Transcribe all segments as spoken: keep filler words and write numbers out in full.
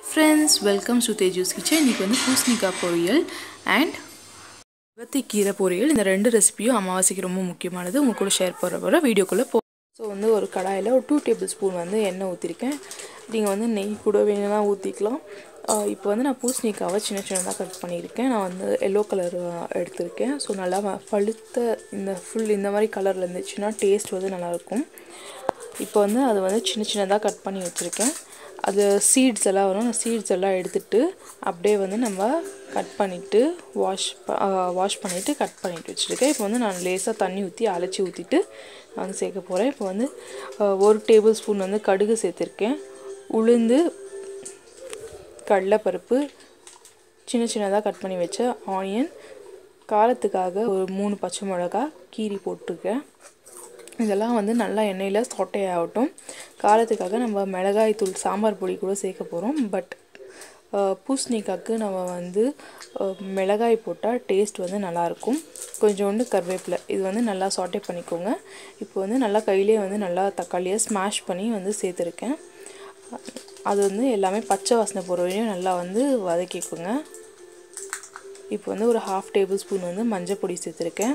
Friends, welcome to Teju's Kitchen. இன்னைக்கு வந்து பூசணிக்காய் பொரியல் and அகத்திக்கீரை பொரியல் இந்த ரெண்டு ரெசிபியும் அமாவாசைக்கு ரொம்ப முக்கியமானது. உங்க கூட ஷேர் பண்ற போற வீடியோக்குள்ள போ. ஸோ வந்து ஒரு கடாயில் ஒரு டூ டேபிள் ஸ்பூன் வந்து எண்ணெய் ஊற்றிருக்கேன். நீங்கள் வந்து நெய் கூட வேணும்னா ஊற்றிக்கலாம். இப்போ வந்து நான் பூசணிக்காவை சின்ன சின்னதாக கட் பண்ணியிருக்கேன். நான் வந்து எல்லோ கலர் எடுத்திருக்கேன். ஸோ நல்லா பழுத்த இந்த ஃபுல் இந்த மாதிரி கலரில் இருந்துச்சுன்னா டேஸ்ட் வந்து நல்லாயிருக்கும். இப்போ வந்து அது வந்து சின்ன சின்னதாக கட் பண்ணி வச்சுருக்கேன். அது சீட்ஸ் எல்லாம் வரும். அந்த சீட்ஸ் எல்லாம் எடுத்துகிட்டு அப்படியே வந்து நம்ம கட் பண்ணிவிட்டு வாஷ் வாஷ் பண்ணிவிட்டு கட் பண்ணிவிட்டு வச்சுருக்கேன். இப்போ வந்து நான் லேசாக தண்ணி ஊற்றி அலச்சி ஊற்றிட்டு நான் வந்து சேர்க்க போகிறேன். இப்போ வந்து ஒரு டேபிள் ஸ்பூன் வந்து கடுகு சேர்த்துருக்கேன். உளுந்து, கடலைப்பருப்பு, சின்ன சின்னதாக கட் பண்ணி வச்ச ஆனியன், காரத்துக்காக ஒரு மூணு பச்சை மிளகா கீரி போட்டிருக்கேன். இதெல்லாம் வந்து நல்லா எண்ணெயில் சொட்டை ஆகட்டும். காரத்துக்காக நம்ம மிளகாய் தூள் சாம்பார் பொடி கூட சேர்க்க போகிறோம். பட் பூசணிக்காய்க்கு நம்ம வந்து மிளகாய் போட்டால் டேஸ்ட் வந்து நல்லாயிருக்கும். கொஞ்சோண்டு கருவேப்பிலை இது வந்து நல்லா சாட்டே பண்ணிக்கோங்க. இப்போ வந்து நல்லா கையிலே வந்து நல்லா தக்காளியை ஸ்மாஷ் பண்ணி வந்து சேர்த்துருக்கேன். அது வந்து எல்லாமே பச்சை வாசனை போகிற வரையும் நல்லா வந்து வதக்கிக்கோங்க. இப்போ வந்து ஒரு ஹாஃப் டேபிள் ஸ்பூன் வந்து மஞ்சள் பொடி சேர்த்துருக்கேன்.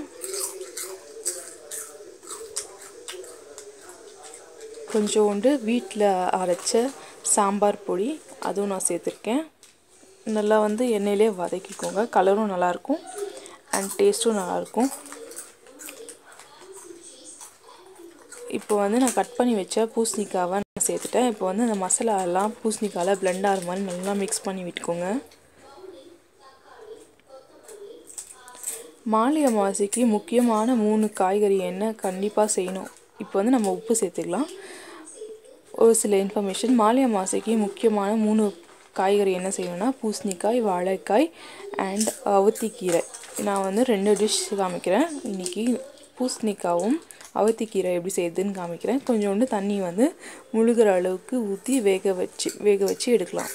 கொஞ்சோண்டு வீட்டில் அரைச்ச சாம்பார் பொடி அதுவும் நான் சேர்த்துருக்கேன். நல்லா வந்து எண்ணெயிலே வதக்கிக்கோங்க. கலரும் நல்லாயிருக்கும் அண்ட் டேஸ்ட்டும் நல்லாயிருக்கும். இப்போ வந்து நான் கட் பண்ணி வச்ச பூசணிக்காவை நான் சேர்த்துட்டேன். இப்போ வந்து அந்த மசாலா எல்லாம் பூசணிக்காயில் பிளெண்ட் ஆகிற மாதிரி நல்லா மிக்ஸ் பண்ணி விட்டுக்கோங்க. மாலை அமாவாசைக்கு முக்கியமான மூணு காய்கறி என்ன கண்டிப்பாக செய்யணும். இப்போ வந்து நம்ம உப்பு சேர்த்துக்கலாம். ஒரு சில இன்ஃபர்மேஷன், மாலை அமாவாசைக்கு முக்கியமான மூணு காய்கறி என்ன செய்யணும்னா பூசணிக்காய், வாழைக்காய் அண்ட் அவத்திக்கீரை. நான் வந்து ரெண்டு டிஷ் காமிக்கிறேன் இன்றைக்கி. பூசணிக்காவும் அவத்திக்கீரை எப்படி செய்யுதுன்னு காமிக்கிறேன். கொஞ்சோண்டு தண்ணி வந்து முழுகிற அளவுக்கு ஊற்றி வேக வச்சு வேக வச்சு எடுக்கலாம்.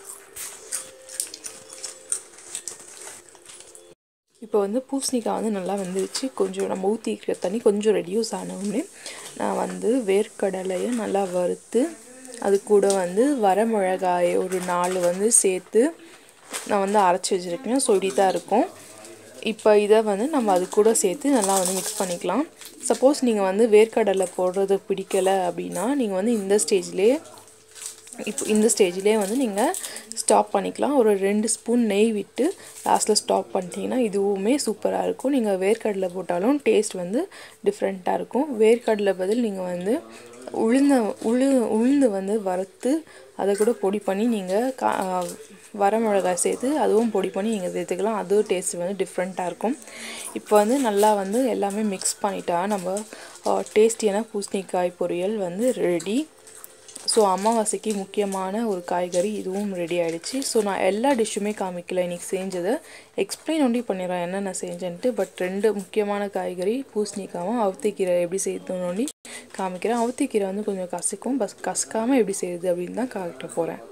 இப்போ வந்து பூசணிக்காய் வந்து நல்லா வெந்துருச்சு. கொஞ்சம் நம்ம ஊற்றிக்கிற தண்ணி கொஞ்சம் ரெடியூஸ் ஆனவுடனே நான் வந்து வேர்க்கடலையை நல்லா வறுத்து அது கூட வந்து வரமிளகாய் ஒரு நாலு வந்து சேர்த்து நான் வந்து அரைச்சி வச்சுருக்கேன். ஸோ இப்படி தான் இருக்கும். இப்போ இதை வந்து நம்ம அது கூட சேர்த்து நல்லா வந்து மிக்ஸ் பண்ணிக்கலாம். சப்போஸ் நீங்கள் வந்து வேர்க்கடலை போடுறது பிடிக்கலை அப்படின்னா நீங்கள் வந்து இந்த ஸ்டேஜ்லேயே இப்போ இந்த ஸ்டேஜ்லேயே வந்து நீங்கள் ஸ்டாப் பண்ணிக்கலாம். ஒரு ரெண்டு ஸ்பூன் நெய் விட்டு லாஸ்ட்டில் ஸ்டாப் பண்ணிட்டீங்கன்னா இதுவுமே சூப்பராக இருக்கும். நீங்கள் வேர்க்கடலை போட்டாலும் டேஸ்ட் வந்து டிஃப்ரெண்ட்டாக இருக்கும். வேர்க்கடலை பதில் நீங்கள் வந்து உளுந்த உளு உளுந்து வந்து வறுத்து அதை கூட பொடி பண்ணி நீங்கள் கா வரமிளகாய் சேர்த்து அதுவும் பொடி பண்ணி நீங்கள் சேர்த்துக்கலாம். அதுவும் டேஸ்ட் வந்து டிஃப்ரெண்ட்டாக இருக்கும். இப்போ வந்து நல்லா வந்து எல்லாமே மிக்ஸ் பண்ணிட்டா நம்ம டேஸ்டியான பூசணிக்காய் பொரியல் வந்து ரெடி. ஸோ அமாவாசைக்கு முக்கியமான ஒரு காய்கறி இதுவும் ரெடி ஆகிடுச்சு. ஸோ நான் எல்லா டிஷ்ஷுமே காமிக்கல இன்றைக்கி செஞ்சதை, எக்ஸ்பிளைன் ஒண்டி பண்ணிடுறேன் என்னென்ன செஞ்சேன்ட்டு. பட் ரெண்டு முக்கியமான காய்கறி பூசணிக்காவும் அவத்திக்கீரை எப்படி செய்யணும்னு ஒண்டி காமிக்கிறேன். அவத்திக்கீரை வந்து கொஞ்சம் கசக்கும், பஸ் கசக்காமல் எப்படி செய்யுது அப்படின்னு தான் காட்ட போகிறேன்.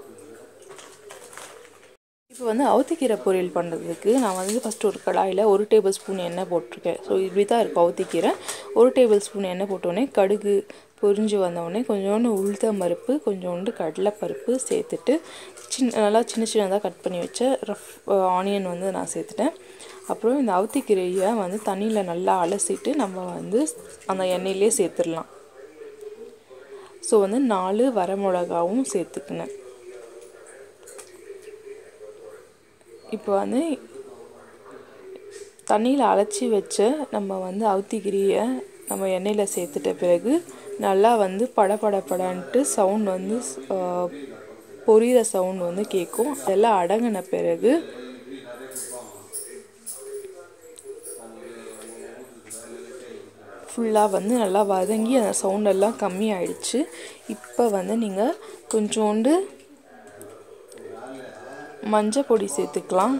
இப்போ வந்து அவத்திக்கீரை பொரியல் பண்ணுறதுக்கு நான் வந்து ஃபஸ்ட்டு ஒரு கடாயில் ஒரு டேபிள் ஸ்பூன் எண்ணெய் போட்டிருக்கேன். ஸோ இப்படி தான் இருக்கும் அவத்திக்கீரை. ஒரு டேபிள் ஸ்பூன் எண்ணெய் போட்டோடனே கடுகு பொரிஞ்சு வந்தோடனே கொஞ்சோண்டு உளுத்தம் பருப்பு, கொஞ்சோண்டு கடலைப்பருப்பு சேர்த்துட்டு சின்ன நல்லா சின்ன சின்னதாக கட் பண்ணி வச்ச ரஃப் ஆனியன் வந்து நான் சேர்த்துட்டேன். அப்புறம் இந்த அவத்திக்கீரையை வந்து தண்ணியில் நல்லா அலசிட்டு நம்ம வந்து அந்த எண்ணெயிலே சேர்த்துடலாம். ஸோ வந்து நாலு வரமிளகாவும் சேர்த்துக்கினேன். இப்போ வந்து தண்ணியில் அலச்சி வச்ச நம்ம வந்து அவத்திக்கீரையை நம்ம எண்ணெயில் சேர்த்துட்ட பிறகு நல்லா வந்து பட பட படன்ட்டு சவுண்ட் வந்து பொரியிற சவுண்ட் வந்து கேட்கும். அதெல்லாம் அடங்கின பிறகு ஃபுல்லாக வந்து நல்லா வதங்கி அந்த சவுண்டெல்லாம் கம்மி ஆயிடுச்சு. இப்போ வந்து நீங்கள் கொஞ்சோண்டு மஞ்சள் பொடி சேர்த்துக்கலாம்.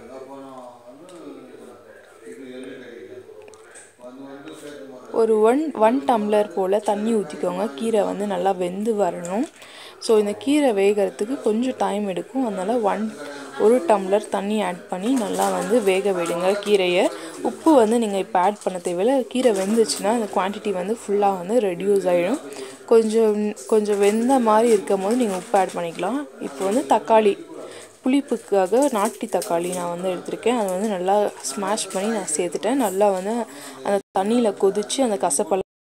ஒரு ஒன் ஒன் டம்ளர் போல் தண்ணி ஊற்றிக்கோங்க. கீரை வந்து நல்லா வெந்து வரணும். ஸோ இந்த கீரை வேகிறதுக்கு கொஞ்சம் டைம் எடுக்கும். அதனால் ஒன் ஒரு டம்ளர் தண்ணி ஆட் பண்ணி நல்லா வந்து வேக விடுங்க கீரையை. உப்பு வந்து நீங்கள் இப்போ ஆட் பண்ண தேவையில்லை. கீரை வெந்துச்சுன்னா அந்த குவான்டிட்டி வந்து ஃபுல்லாக வந்து ரெடியூஸ் ஆகிடும். கொஞ்சம் கொஞ்சம் வெந்த மாதிரி இருக்கும் போது நீங்கள் உப்பு ஆட் பண்ணிக்கலாம். இப்போ வந்து தக்காளி புளிப்புக்காக நாட்டு தக்காளி நான் வந்து எடுத்திருக்கேன். அதை வந்து நல்லா ஸ்மாஷ் பண்ணி நான் சேர்த்துட்டேன். நல்லா வந்து அந்த தண்ணியில் கொதித்து அந்த கசப்பெல்லாம்